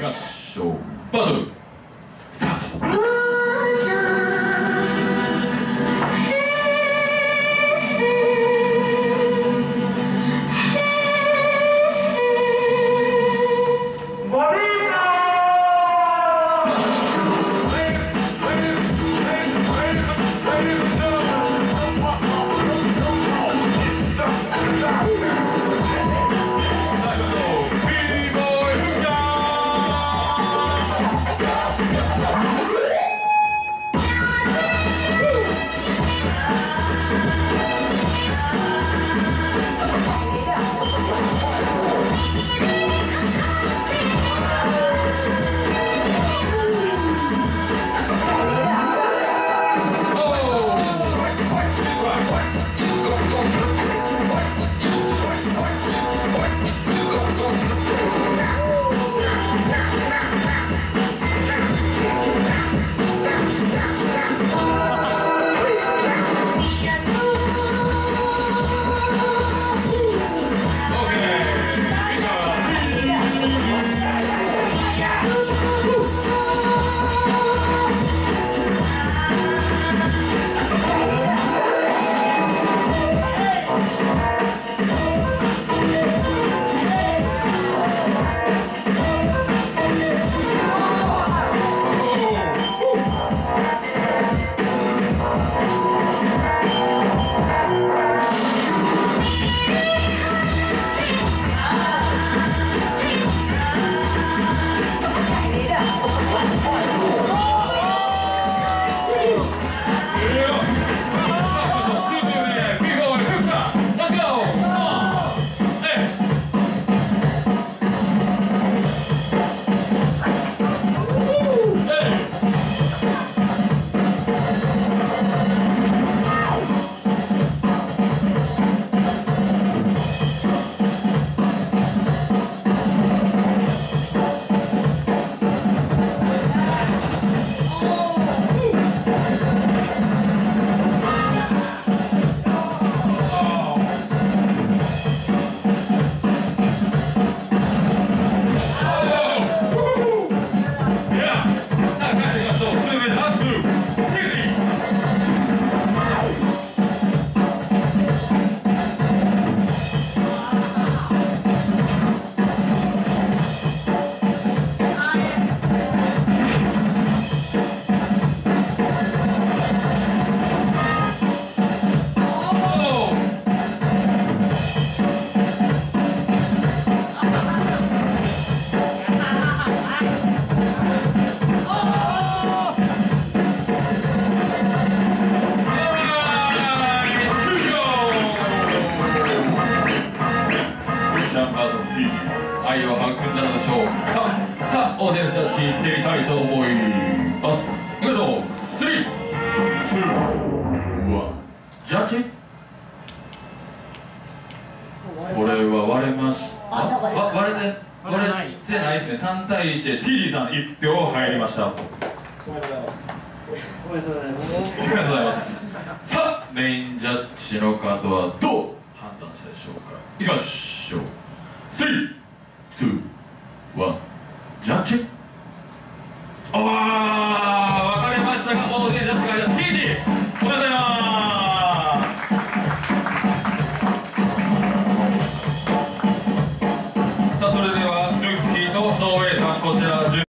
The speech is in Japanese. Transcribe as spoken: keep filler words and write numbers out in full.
ましょう。バトルスタート。愛を育んだのでしょうか。さあ、オーディエンスジャッジいってみたいと思います。いきましょう。スリー、ツー、ワン、ジャッジ。これは割れました。あ、わ割れて割れてないですね。さんたいいちで ティーディー さんいち票入りました。おめでとうございます。おめでとうございます。おめでとうございます。さあ、メインジャッジの方はどう判断したでしょうか。いきましょう。スリー、ツー、ワン、ジャッジ。ああ、分かりましたが、もうね、ジャッジが ティーディー、おめでとうございます。さあ、それではルッキーとソウエイさん、こちら